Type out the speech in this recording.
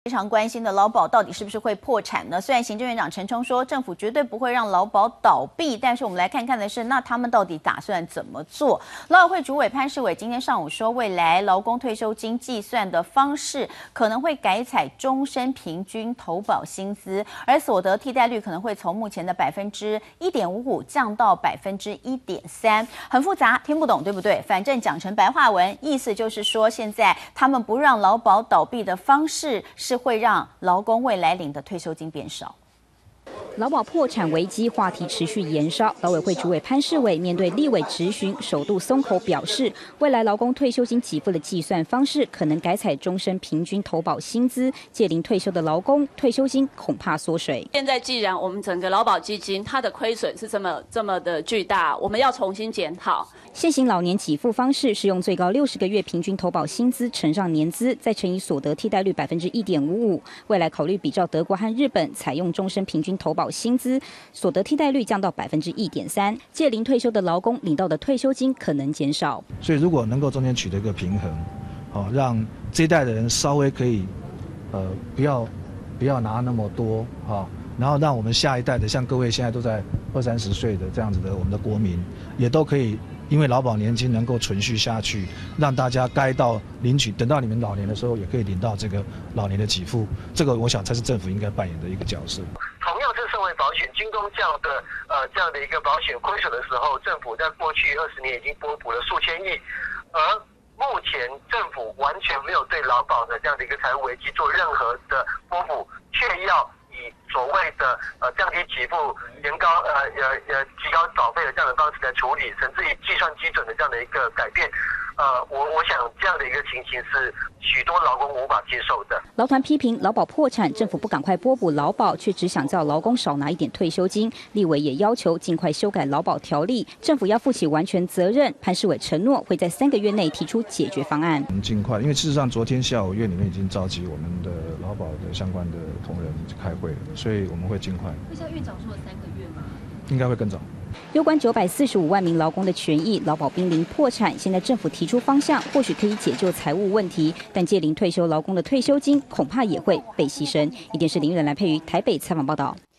非常关心的劳保到底是不是会破产呢？虽然行政院长陈冲说政府绝对不会让劳保倒闭，但是我们来看看的是，那他们到底打算怎么做？劳委会主委潘世伟今天上午说，未来劳工退休金计算的方式可能会改采终身平均投保薪资，而所得替代率可能会从目前的1.55%降到1.3%，很复杂，听不懂对不对？反正讲成白话文，意思就是说，现在他们不让劳保倒闭的方式是会让劳工未来领的退休金变少。 劳保破产危机话题持续延烧，劳委会主委潘世伟面对立委质询，首度松口表示，未来劳工退休金给付的计算方式可能改采终身平均投保薪资，届龄退休的劳工退休金恐怕缩水。 现在既然我们整个劳保基金它的亏损是这么的巨大，我们要重新检讨。 现行老年给付方式是用最高60个月平均投保薪资乘上年资，再乘以所得替代率1.55%。未来考虑比照德国和日本，采用终身平均投保薪资，所得替代率降到1.3%，届龄退休的劳工领到的退休金可能减少。 所以如果能够中间取得一个平衡，让这一代的人稍微可以，不要拿那么多然后让我们下一代的，像各位现在都在20-30岁的这样子的我们的国民，也都可以。因为劳保年金能够存续下去，让大家该到领取，等到你们老年的时候，也可以领到这个老年的给付。这个我想才是政府应该扮演的一个角色。 同样是社会保险，军工这样的一个保险亏损的时候，政府在过去20年已经拨补了数千亿，而目前政府完全没有对劳保的这样的一个财务危机做任何的拨补，却要以所谓的降低给付、提高保费的这样的方式来处理，甚至于计算基准的这样的一个改变，我想这样的一个情形是许多劳工无法接受的。 劳团批评劳保破产，政府不赶快拨补劳保，却只想叫劳工少拿一点退休金。立委也要求尽快修改劳保条例，政府要负起完全责任。潘世伟承诺会在3个月内提出解决方案。 我们尽快，因为事实上昨天下午院里面已经召集我们的劳保的相关的同仁开会了，所以我们会尽快。 会像院长说的3个月吗？ 应该会更早。 有关945万名劳工的权益，劳保濒临破产，现在政府提出方向，或许可以解救财务问题，但届龄退休劳工的退休金恐怕也会被牺牲。电视林玉兰、蓝佩瑜台北采访报道。